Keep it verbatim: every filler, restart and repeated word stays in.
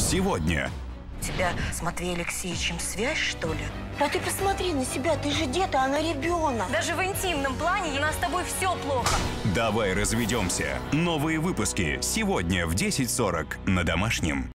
Сегодня. У тебя с Матвеем Алексеевичем связь, что ли? Да ты посмотри на себя, ты же дед, а она ребенок. Даже в интимном плане у нас с тобой все плохо. Давай разведемся. Новые выпуски сегодня в десять сорок на Домашнем.